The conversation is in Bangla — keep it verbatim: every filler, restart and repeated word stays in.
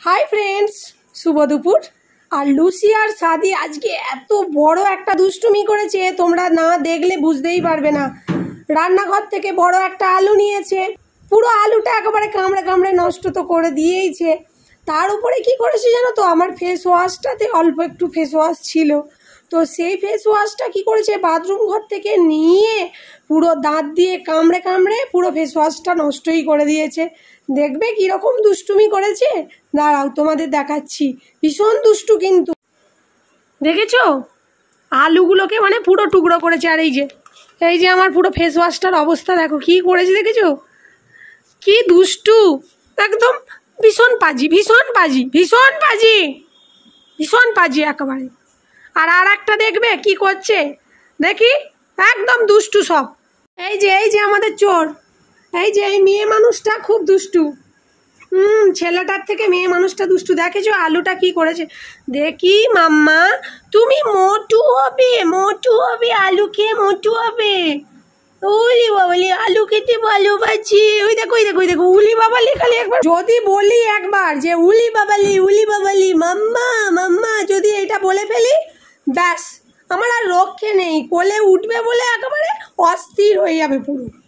হাই ফ্রেন্ডস, শুভ দুপুর। আর লুসি আর সাদি আজকে এত বড় একটা দুষ্টুমি করেছে, তোমরা না দেখলে বুঝতেই পারবে না। রান্নাঘর থেকে বড় একটা আলু নিয়েছে, পুরো আলুটা একেবারে কামড়ে কামড়ে নষ্ট তো করে দিয়েইছে। তার উপরে কি করেছে জানো তো, আমার ফেস ওয়াশটাতে অল্প একটু ফেস ওয়াশ ছিল, তো সেই ফেস ওয়াশটা কী করেছে, বাথরুম ঘর থেকে নিয়ে পুরো দাঁত দিয়ে কামড়ে কামড়ে পুরো ফেস ওয়াশটা নষ্টই করে দিয়েছে। দেখবে কীরকম দুষ্টুমি করেছে, দাঁড়াও তোমাদের দেখাচ্ছি। ভীষণ দুষ্টু কিন্তু, দেখেছো আলুগুলোকে মানে পুরো টুকরো করেছে। আর এই যে এই যে আমার পুরো ফেস ওয়াশটার অবস্থা দেখো কী করেছে, দেখেছো কি দুষ্টু, একদম ভীষণ পাজি ভীষণ পাজি ভীষণ পাজি ভীষণ পাজি একেবারে। আর আর একটা দেখবে কি করছে, দেখি একদম দুষ্টু সব। এই যে এই যে আমাদের চোর, এই যে এই মেয়ে মানুষটা খুব দুষ্টু। হুম ছেলেটার থেকে মেয়ে মানুষটা দুষ্টু। দেখেছো আলুটা কি করেছে, দেখি মাম্মা তুমি মোটু হবে, মোটু হবে, আলু খেয়ে মোটু হবে। উলি বাবালি আলু খেতে ভালোবাসি, ওই দেখো ওই দেখো ওই দেখো উলি বাবালি। খালি একবার যদি বলি একবার যে উলি বাবালি উলি বাবালি মাম্মা মাম্মা, যদি এটা বলে ফেলি ব্যাস আমার আর রক্ষে নেই, কোলে উঠবে বলে একেবারে অস্থির হয়ে যাবে পুরো।